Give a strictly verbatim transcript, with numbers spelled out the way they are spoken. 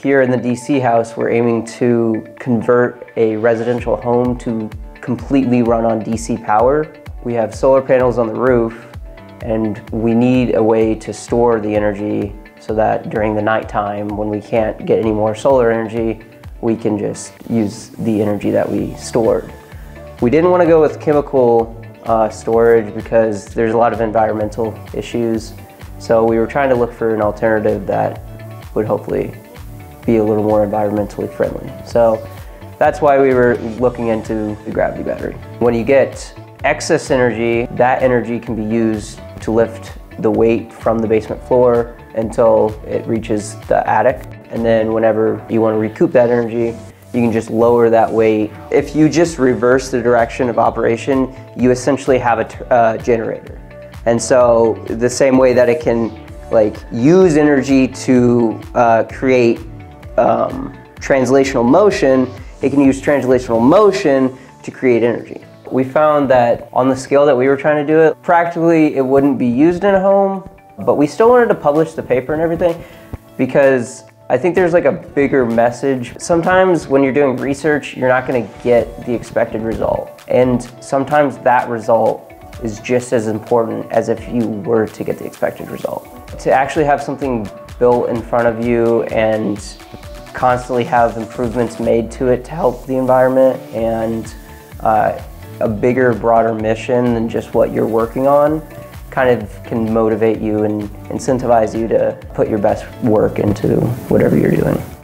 Here in the D C house, we're aiming to convert a residential home to completely run on D C power. We have solar panels on the roof, and we need a way to store the energy so that during the nighttime, when we can't get any more solar energy, we can just use the energy that we stored. We didn't want to go with chemical uh, storage because there's a lot of environmental issues. So we were trying to look for an alternative that would hopefully be a little more environmentally friendly. So that's why we were looking into the gravity battery. When you get excess energy, that energy can be used to lift the weight from the basement floor until it reaches the attic. And then whenever you want to recoup that energy, you can just lower that weight. If you just reverse the direction of operation, you essentially have a uh, generator. And so the same way that it can like use energy to uh, create um, translational motion, it can use translational motion to create energy. We found that on the scale that we were trying to do it, practically it wouldn't be used in a home, but we still wanted to publish the paper and everything because I think there's like a bigger message. Sometimes when you're doing research, you're not gonna get the expected result. And sometimes that result is just as important as if you were to get the expected result. To actually have something built in front of you and constantly have improvements made to it to help the environment and uh, a bigger, broader mission than just what you're working on kind of can motivate you and incentivize you to put your best work into whatever you're doing.